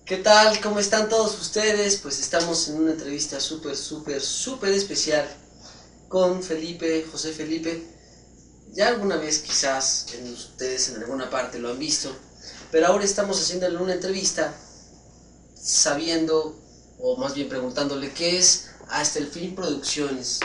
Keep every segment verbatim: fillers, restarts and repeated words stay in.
¿Qué tal? ¿Cómo están todos ustedes? Pues estamos en una entrevista súper, súper, súper especial con Felipe, José Felipe. Ya alguna vez quizás en ustedes en alguna parte lo han visto, pero ahora estamos haciéndole una entrevista sabiendo, o más bien preguntándole qué es Hasta el Fin Producciones.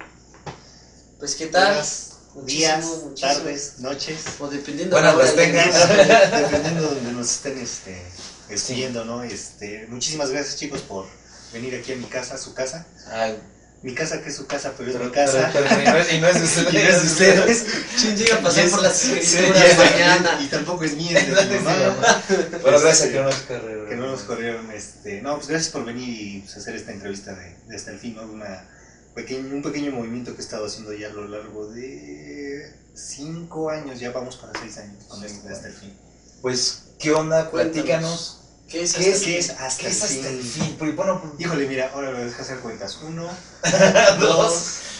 Pues qué tal. Buenas días, muchísimo, tardes, noches. O dependiendo bueno, de las tengan, dependiendo de donde nos estén este, escribiendo, ¿no? Este, muchísimas gracias, chicos, por venir aquí a mi casa, a su casa. Ay, mi casa que es su casa, pero, pero es mi casa. Pero, pero, y, no es, y no es de ustedes. Y no es de ustedes. ¿Quién llega a pasar es, por las sí, escrituras mañana? Y, y tampoco es mía, es de mi mamá. Bueno, gracias a que no nos corrieron. Que no nos corrieron. Este, no, pues gracias por venir y pues, hacer esta entrevista de, de Hasta el Fin, ¿no? Una, pequeño, un pequeño movimiento que he estado haciendo ya a lo largo de cinco años, ya vamos para seis años con esto de Hasta el Fin. Pues, ¿qué onda? Platícanos. ¿Qué es, ¿Qué es, ¿Qué es Hasta, ¿qué el, es hasta fin? el Fin? Porque, bueno, híjole, mira, ahora lo dejas hacer cuentas. Uno, dos,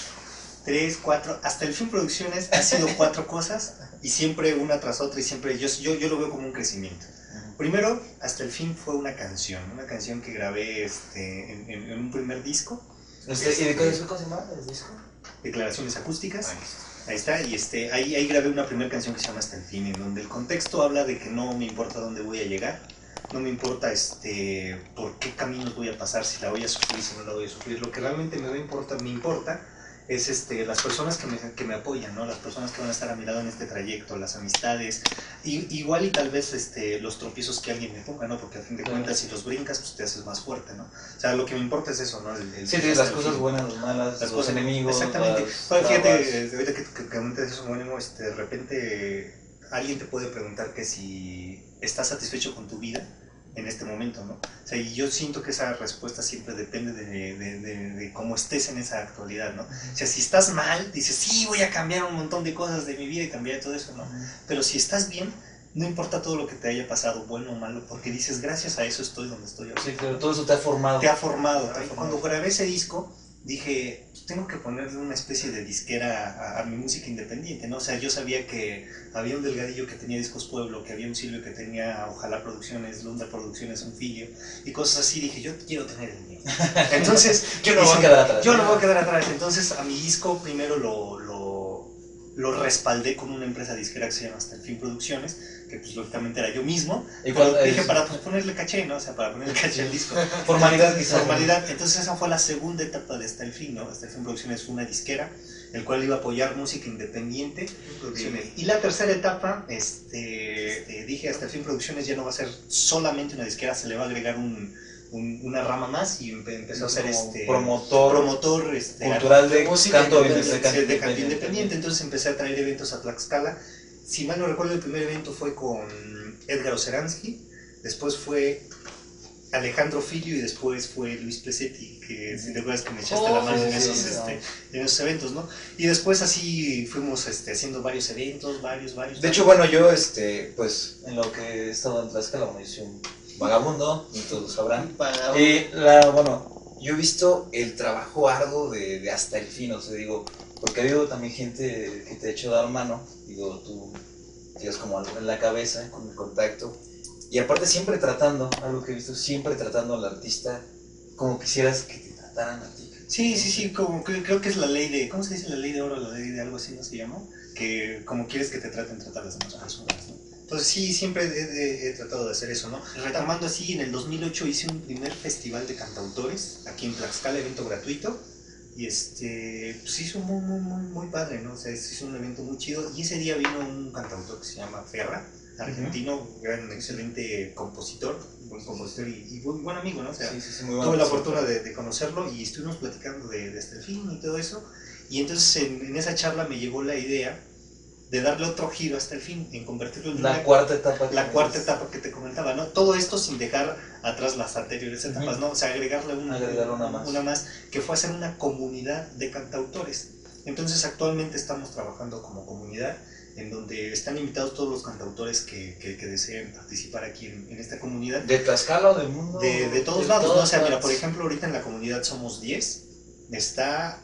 tres, cuatro. Hasta el Fin Producciones ha sido cuatro cosas y siempre una tras otra y siempre yo, yo, yo lo veo como un crecimiento. Primero, Hasta el Fin fue una canción, una canción que grabé este, en, en, en un primer disco. Este, ¿Y de qué se llama el disco? Declaraciones acústicas. Ay. Ahí está, y este, ahí, ahí grabé una primera canción que se llama Hasta el Fin, en donde el contexto habla de que no me importa dónde voy a llegar, no me importa este, por qué caminos voy a pasar, si la voy a sufrir, si no la voy a sufrir. Lo que realmente me, importa, me importa es este, las personas que me, que me apoyan, ¿no? Las personas que van a estar a mi lado en este trayecto, las amistades, y, igual y tal vez este, los tropiezos que alguien me ponga, ¿no? Porque a fin de cuentas si los brincas, pues te haces más fuerte, ¿no? O sea, lo que me importa es eso, ¿no? El, el, sí, tienes las cosas fin. buenas, las malas, las los cosas, enemigos. Exactamente. Las bueno, fíjate, ahorita que, que, que comentas eso, bueno, este, de repente alguien te puede preguntar que si estás satisfecho con tu vida en este momento, ¿no? O sea, y yo siento que esa respuesta siempre depende de, de, de, de cómo estés en esa actualidad, ¿no? O sea, si estás mal, dices, sí, voy a cambiar un montón de cosas de mi vida y cambiar todo eso, ¿no? Pero si estás bien, no importa todo lo que te haya pasado, bueno o malo, porque dices, gracias a eso estoy donde estoy ahora. Sí, claro, todo eso te ha formado. Te ha formado. Te ha formado. Cuando grabé ese disco, dije, tengo que ponerle una especie de disquera a, a mi música independiente, ¿no? O sea, yo sabía que había un Delgadillo que tenía Discos Pueblo, que había un Silvio que tenía Ojalá Producciones, Lunda Producciones, un Filio, y cosas así. Dije, yo quiero tener el mío. Entonces, yo no voy a quedar atrás. Yo no voy a quedar atrás. Entonces, a mi disco primero lo, lo, lo respaldé con una empresa disquera que se llama Hasta el Fin Producciones, que pues lógicamente era yo mismo, y pero dije es? para pues, ponerle caché, ¿no? O sea, para ponerle caché al disco. Formalidad quizás. Formalidad. Entonces esa fue la segunda etapa de Hasta el Fin, ¿no? Hasta el Fin Producciones fue una disquera, el cual iba a apoyar música independiente, producciones. Y la tercera etapa, este, este, dije, Hasta el Fin Producciones ya no va a ser solamente una disquera, se le va a agregar un, un, una rama más y empezó a ser este promotor, promotor este, cultural de, de música canto independiente. De, de canto independiente. Entonces empecé a traer eventos a Tlaxcala. Si mal no recuerdo, el primer evento fue con Edgar Oceransky, después fue Alejandro Filio y después fue Luis Pesetti, que si te acuerdas que me echaste oh, la mano sí, en, esos, sí, este, no. en esos eventos, ¿no? Y después así fuimos este, haciendo varios eventos, varios, varios. De hecho, bueno, yo, este, pues, en lo que he estado en Tlaxcala, bueno, yo soy un vagabundo, y todos lo sabrán. Y, la, bueno, yo he visto el trabajo arduo de, de Hasta el Fin, o sea, digo, porque ha habido también gente que te ha hecho dar mano, digo, tú tienes como algo en la cabeza con el contacto, y aparte siempre tratando, algo que he visto, siempre tratando al artista como quisieras que te trataran a ti. Sí, sí, sí, como que, creo que es la ley de, ¿cómo se dice la ley de oro? La ley de algo así, ¿no se llama? Que como quieres que te traten, tratar a las demás personas, ¿no? Entonces sí, siempre he, he, he tratado de hacer eso, ¿no? Retomando así, en el dos mil ocho hice un primer festival de cantautores, aquí en Tlaxcala, evento gratuito. Y este, pues hizo muy, muy, muy, muy padre, ¿no? O sea, hizo un evento muy chido. Y ese día vino un cantautor que se llama Ferra, argentino, uh-huh. gran, excelente compositor, buen compositor y, y buen, buen amigo, ¿no? O sea, sí, sí, sí, muy bueno, tuve la fortuna de, de conocerlo y estuvimos platicando de, de Hasta el Fin y todo eso. Y entonces en, en esa charla me llegó la idea de darle otro giro Hasta el Fin, en convertirlo en la una, cuarta etapa. La cuarta etapa que te comentaba, ¿no? Todo esto sin dejar atrás las anteriores etapas, uh-huh. ¿no? O sea, agregarle una, Agregar una, más. una más, que fue hacer una comunidad de cantautores. Entonces actualmente estamos trabajando como comunidad, en donde están invitados todos los cantautores que, que, que deseen participar aquí en, en esta comunidad. ¿De Tlaxcala o del mundo? De, de todos de lados, todos ¿no? O sea, lados. mira, por ejemplo, ahorita en la comunidad somos diez, está...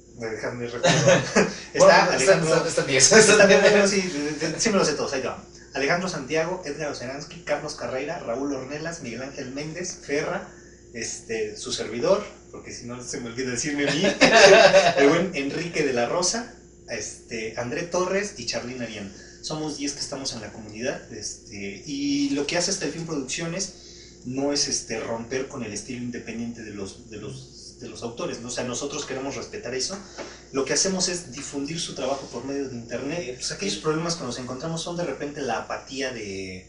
Déjame recordar. Está bueno, Alejandro. Está diez. Está, sí, sí me lo sé todos, ahí va. Alejandro Santiago, Edgar Oceransky, Carlos Carreira, Raúl Ornelas, Miguel Ángel Méndez, Ferra, este, su servidor, porque si no se me olvida decirme a mí, el buen Enrique de la Rosa, este, André Torres y Charlín Arián. Somos diez que estamos en la comunidad, este, y lo que hace Hasta el Fin Producciones no es este, romper con el estilo independiente de los, de los, de los autores, ¿no? O sea, nosotros queremos respetar eso. Lo que hacemos es difundir su trabajo por medio de internet. Pues aquellos problemas que nos encontramos son de repente la apatía de,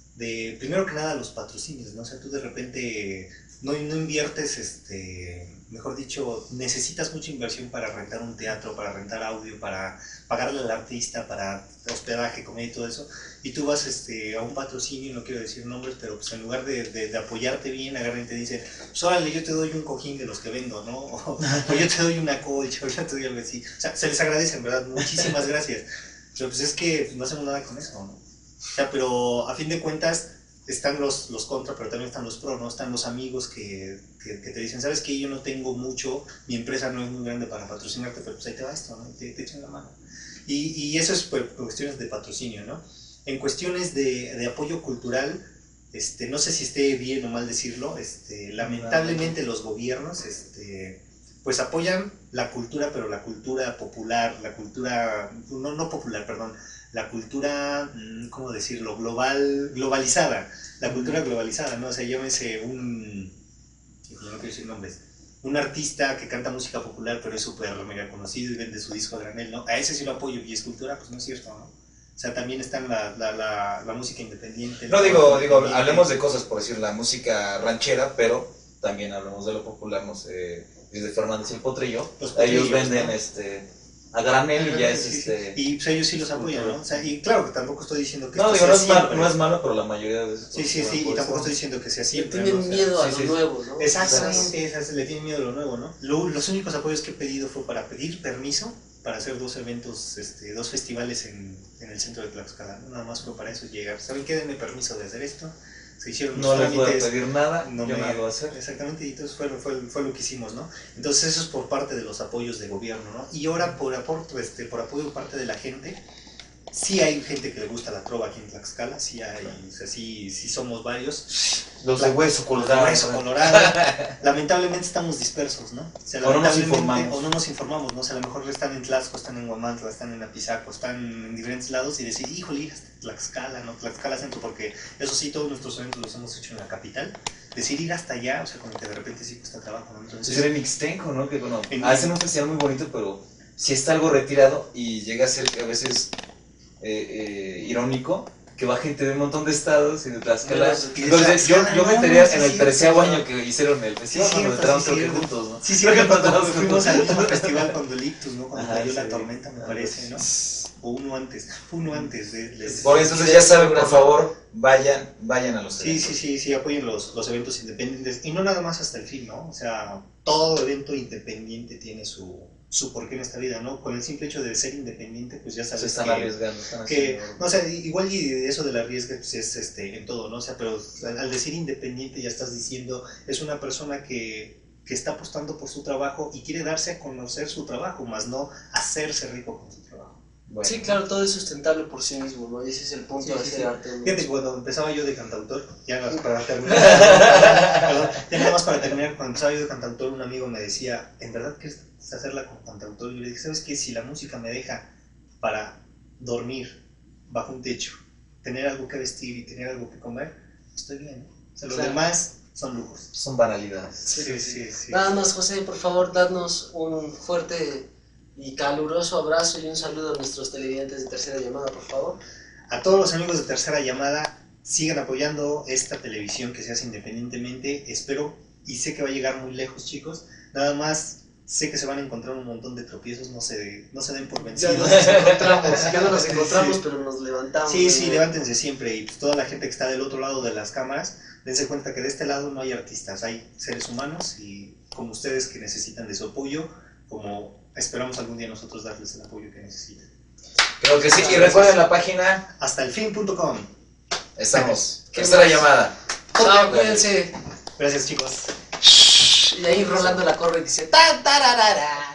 de primero que nada, los patrocinios, ¿no? O sea, tú de repente no, no inviertes, este, mejor dicho, necesitas mucha inversión para rentar un teatro, para rentar audio, para pagarle al artista, para hospedaje, comida y todo eso, y tú vas este, a un patrocinio, no quiero decir nombres, pero pues en lugar de, de, de apoyarte bien, agarran y te dicen, pues órale, yo te doy un cojín de los que vendo, ¿no? O, o yo te doy una colcha, o yo te doy algo así. O sea, se les agradece, en verdad, muchísimas gracias. Pero pues es que no hacemos nada con eso, ¿no? O sea, pero a fin de cuentas están los, los contra, pero también están los pro, ¿no? Están los amigos que, que, que te dicen, ¿sabes qué? Yo no tengo mucho, mi empresa no es muy grande para patrocinarte, pero pues ahí te va esto, ¿no? Te, te echan la mano. Y, y eso es por cuestiones de patrocinio, ¿no? En cuestiones de, de apoyo cultural, este, no sé si esté bien o mal decirlo, este, lamentablemente los gobiernos este, pues apoyan la cultura, pero la cultura popular, la cultura, no, no popular, perdón, la cultura, ¿cómo decirlo?, global, globalizada, la cultura globalizada, ¿no? O sea, llámese un, no quiero decir nombres, un artista que canta música popular, pero es súper mega conocido y vende su disco a granel, ¿no? A ese sí lo apoyo, y es cultura, pues no es cierto, ¿no? O sea, también está la, la, la, la música independiente. No, digo, digo, hablemos de cosas, por decir, la música ranchera, pero también hablamos de lo popular, no sé, desde Fernández y el Potrillo, ellos venden, ¿no? este... a granel y ya es sí, este... Y pues ellos sí los apoyan, ¿no? O sea, y claro que tampoco estoy diciendo que no, esto digo, sea no es, siempre. malo, no es malo, pero la mayoría de veces... Sí, sí, sí, y tampoco estoy diciendo que sea siempre, le tienen ¿no? O sea, miedo a sí, lo sí, nuevo, ¿no? Exactamente, esas, le tienen miedo a lo nuevo, ¿no? Lo, los únicos apoyos que he pedido fue para pedir permiso para hacer dos eventos, este, dos festivales en, en el centro de Tlaxcala, ¿no? Nada más fue para eso llegar. ¿Saben qué? Denme permiso de hacer esto. Se hicieron no los les puedo trámites, pedir nada, no yo me, nada lo voy a hacer. Exactamente, y entonces fue, fue, fue lo que hicimos, ¿no? Entonces eso es por parte de los apoyos de gobierno, ¿no? Y ahora por, por, este, por apoyo por parte de la gente, sí hay gente que le gusta la trova aquí en Tlaxcala, sí hay, o sea, sí, sí somos varios. Los de hueso colorado. Los de hueso colorado. Lamentablemente estamos dispersos, ¿no? O sea, o no nos lamentablemente, informamos. O no nos informamos, ¿no? O sea, a lo mejor están en Tlaxco, están en Huamantla, están en Apizaco, están en diferentes lados y decir, híjole, ir hasta Tlaxcala, ¿no? Tlaxcala Centro, porque eso sí, todos nuestros eventos los hemos hecho en la capital. Decir ir hasta allá, o sea, como que de repente sí cuesta trabajo, ¿no? Entonces, es en Ixtenco, ¿no? Que bueno, en, hacen un festival muy bonito, pero si está algo retirado y llega a ser a veces eh, eh, irónico, que va gente de un montón de estados y de Tlaxcala. Entonces yo, yo metería en el treceavo año que hicieron el festival, sí, cuando cierto, entramos sí, creo que cierto. juntos, ¿no? Sí, sí, creo que cuando fuimos al mismo festival con Delictus, ¿no? Cuando Ajá, cayó sí. la tormenta, me parece, ¿no? O uno antes, fue uno antes de... de Por eso, entonces ya saben, por favor, vayan, vayan a los Sí, eventos. sí, sí, sí, apoyen los, los eventos independientes, y no nada más Hasta el Fin, ¿no? O sea, todo evento independiente tiene su, su porqué en esta vida, ¿no? Con el simple hecho de ser independiente, pues ya sabes Se están que... arriesgando, están que haciendo... no, o sea, igual y eso del arriesgue pues es este, en todo, ¿no? O sea, pero al, al decir independiente ya estás diciendo, es una persona que, que está apostando por su trabajo y quiere darse a conocer su trabajo, más no hacerse rico con su trabajo. Bueno. Sí, claro, todo es sustentable por sí mismo, ¿no? Y ese es el punto Sí, de sí, hacer sí. arte. ¿no? Fíjate, cuando empezaba yo de cantautor, ya nada más para terminar, perdón, ya nada más para terminar, cuando empezaba yo de cantautor, un amigo me decía, ¿en verdad quieres hacerla como cantautor? Y yo le dije, ¿sabes qué? Si la música me deja para dormir bajo un techo, tener algo que vestir y tener algo que comer, estoy bien, ¿no? O sea, los Claro. demás son lujos. Son banalidades. Sí, sí, sí, sí. Nada más, José, por favor, dadnos un fuerte y caluroso abrazo y un saludo a nuestros televidentes de Tercera Llamada, por favor. A todos los amigos de Tercera Llamada, sigan apoyando esta televisión que se hace independientemente. Espero y sé que va a llegar muy lejos, chicos. Nada más sé que se van a encontrar un montón de tropiezos, no se, no se den por Ya vencidos. nos encontramos, ya no nos encontramos, Sí. pero nos levantamos. Sí, sí, ¿no? levántense siempre. Y pues toda la gente que está del otro lado de las cámaras, dense cuenta que de este lado no hay artistas, hay seres humanos y como ustedes que necesitan de su apoyo, como esperamos algún día nosotros darles el apoyo que necesitan. Creo que sí, y recuerden la página, Hasta el fin punto com. estamos. ¿Qué Tercera más? llamada. Chao, cuídense. Gracias, chicos. Y ahí Rolando la corre y dice, ¡tan, tararara!